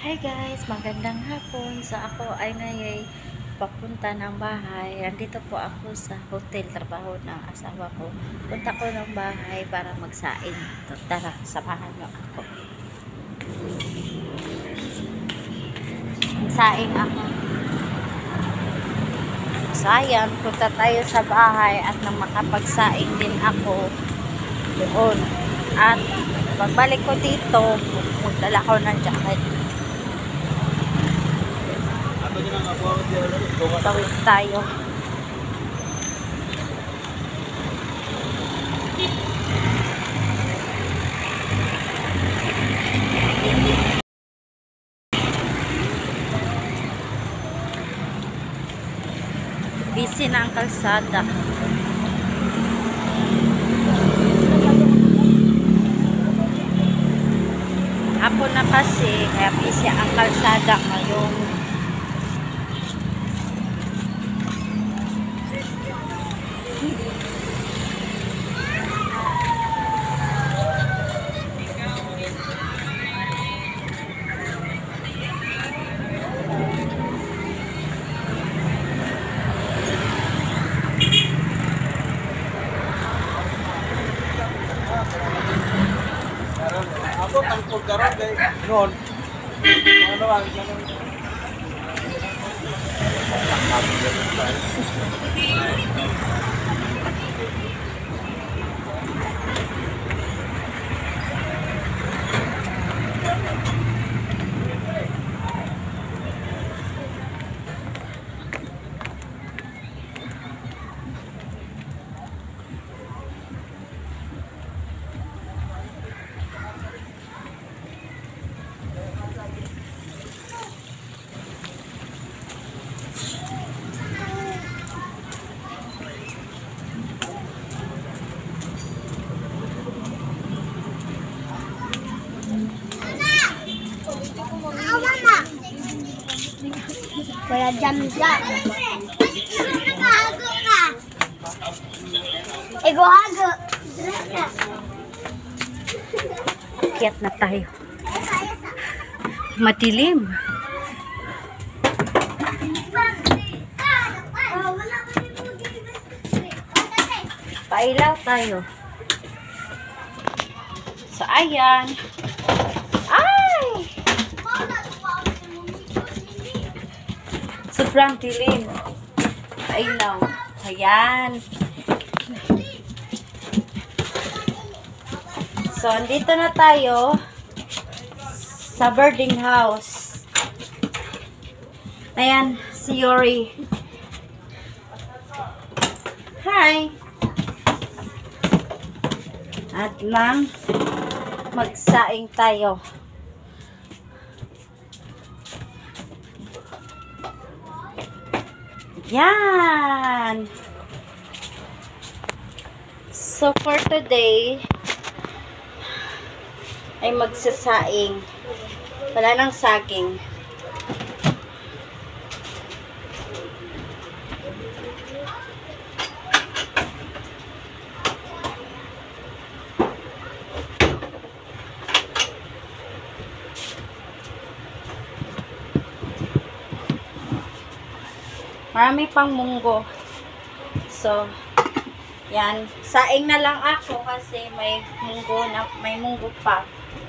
Hi guys, magandang hapon. So ako ay ngayon papunta ng bahay. Andito po ako sa hotel, trabaho ng asawa ko. Punta ko ng bahay para magsaing. So, tara, samahan niyo ako. Magsaing ako. So ayan, punta tayo sa bahay at nang makapagsaing din ako doon. At pagbalik ko dito, magdala ko ng jacket. Tawid tayo. Busy na ang kalsada. Hapon na kasi, kaya busy ang kalsada ngayon. Ako tangkol karon kay noon. Ano ang ganun? Wala jam-jam. Nakahago na. Ego hago. Akyat na tayo. Madilim. Pailaw tayo. So, ayan. Ay! Sobrang dilim. Pailaw. Ayan. So, andito na tayo sa birding house. Ayan, si Yori. Hi! At lang, magsaing tayo. Yan! So, for today, ay magsasaing. Wala nang saging. Marami pang munggo. So, yan. Saing na lang ako kasi may munggo pa.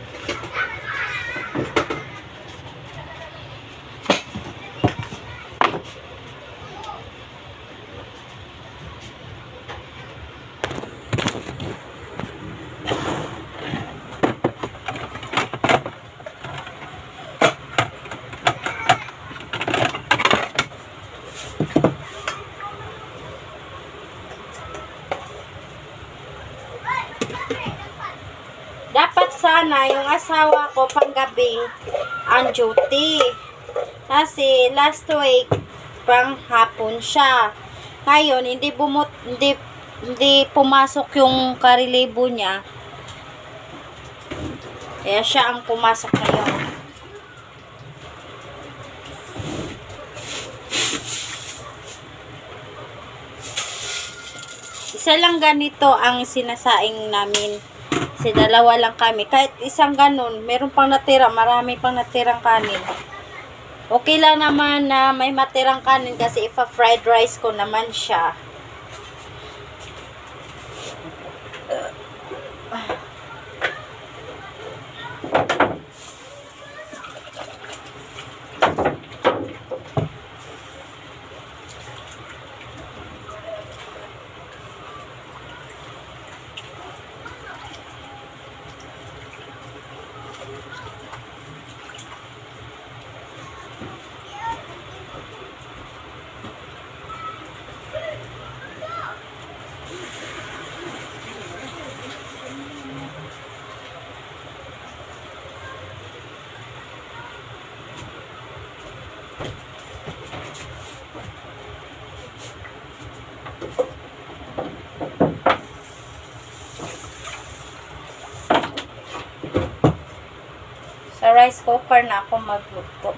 Dapat sana yung asawa ko panggabi ang duty. Kasi last week pang hapon siya. Ngayon hindi pumasok yung karelibo niya. Kaya siya ang pumasok ngayon. Isa lang ganito ang sinasaing namin. Kasi dalawa lang kami. Kahit isang ganun, meron pang natira. Marami pang natirang kanin. Okay lang naman na may matirang kanin kasi ipa-fried rice ko naman siya. Sa rice cooker na ako magluto.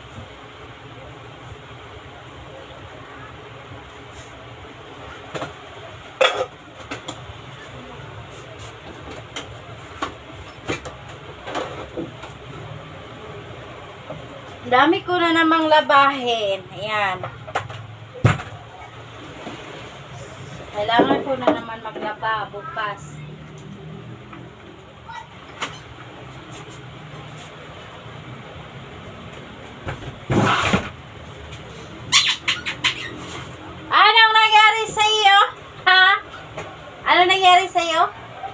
Dami ko na namang labahin. Ayan. Kailangan ko na naman maglaba bukas. Anong nangyari sa iyo? Ha? Ano nangyari sa iyo?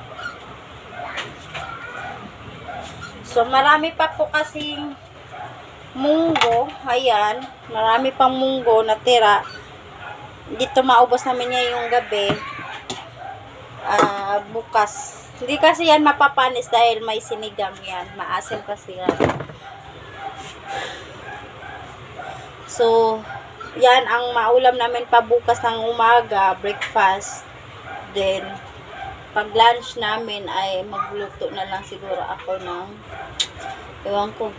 So, marami pa po kasing munggo. Ayan. Marami pang munggo na tira. Dito maubos namin niya yung gabi. Bukas. Hindi kasi yan mapapanis dahil may sinigang yan. Maasim kasi yan. So, yan ang maulam namin pa bukas ng umaga, breakfast. Then, pag lunch namin ay magluto na lang siguro ako ng, ewan ko,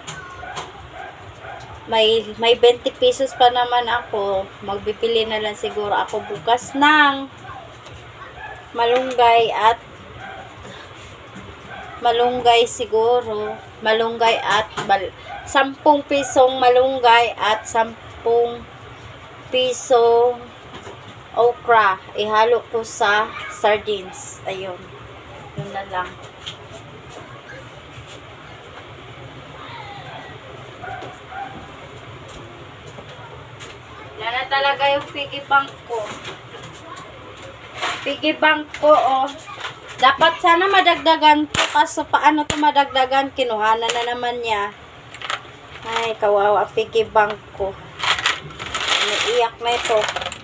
may 20 pesos pa naman ako. Magbibili na lang siguro ako bukas ng malunggay siguro. Malunggay at 10 pisong malunggay at 10 pisong okra. Ihalo ko sa sardines. Ayun. Yun na lang. Wala na talaga yung piggy bank ko. Piggy bank ko, oh. Dapat sana madagdagan to. Kaso paano to madagdagan? Kinuhanan na naman niya. Ay, kawawa piggy bank ko. Umiiyak na ito.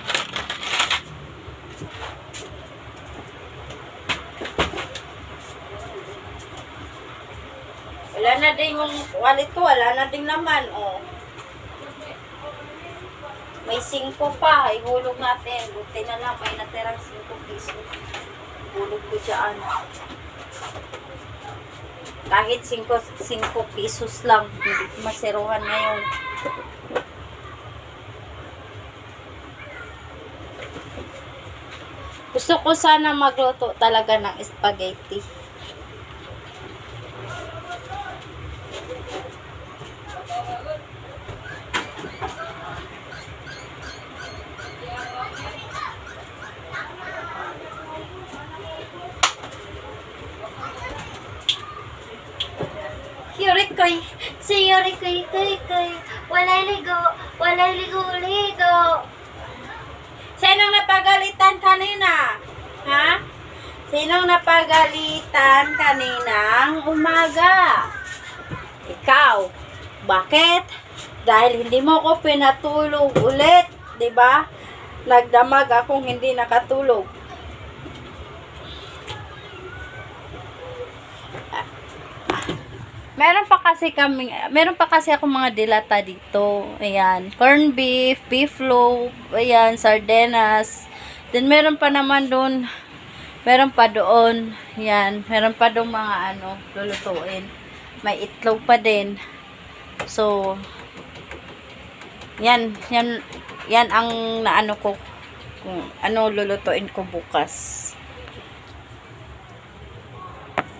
Wala na din yung wallet ko. Wala na din naman, oh. May 5 pa. Ihulog natin. Buti na lang. May natirang 5 pesos. Hulog ko dyan. Kahit 5 pesos lang. Hindi masiruhan ngayon. Gusto ko sana magluto talaga ng spaghetti. Yurikoy, si Yurikoy, walay ligo. Sinong napagalitan kanina? Ha? Sinong napagalitan kaninang umaga? Ikaw. Bakit? Dahil hindi mo ko pinatulog ulit, 'di ba? Nagdamag akong hindi nakatulog. Meron pa kasi ako mga dilata dito. Ayan, corn beef, beef loaf, ayan, sardenas. Then meron pa naman doon. Meron pa doon. Ayan, meron pa doon mga lulutuin. May itlog pa din. So, yan ang naano ko kung ano lulutuin ko bukas.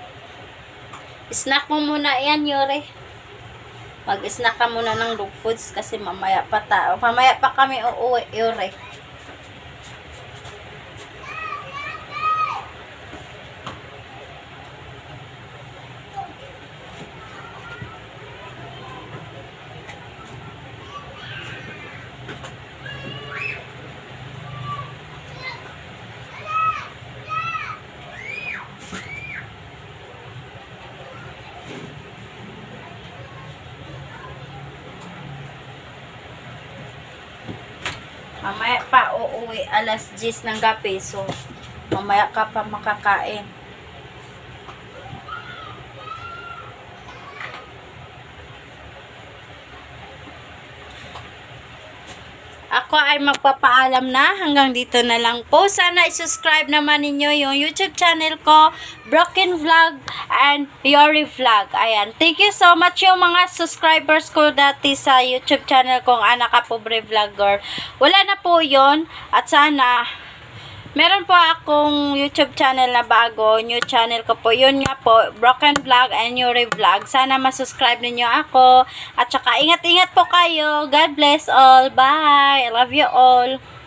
Snack mo muna yan, Yuri. Mag-snack ka muna ng dog foods kasi mamaya pa kami uuwi, Yuri. Mamaya pa uuwi alas 10 ng gabi. So, mamaya ka pa makakain. Ako ay magpapaalam na. Hanggang dito na lang po. Sana i-subscribe naman ninyo yung YouTube channel ko, Broken Vlog and Yuri Vlog. Ayan. Thank you so much yung mga subscribers ko dati sa YouTube channel kong Anak Ka Pobre Vlogger. Wala na po yun. At sana meron po akong YouTube channel na bago. New channel ko po. Yun nga po, Broken Vlog and Yuri Vlog. Sana masubscribe ninyo ako. At saka ingat-ingat po kayo. God bless all. Bye. I love you all.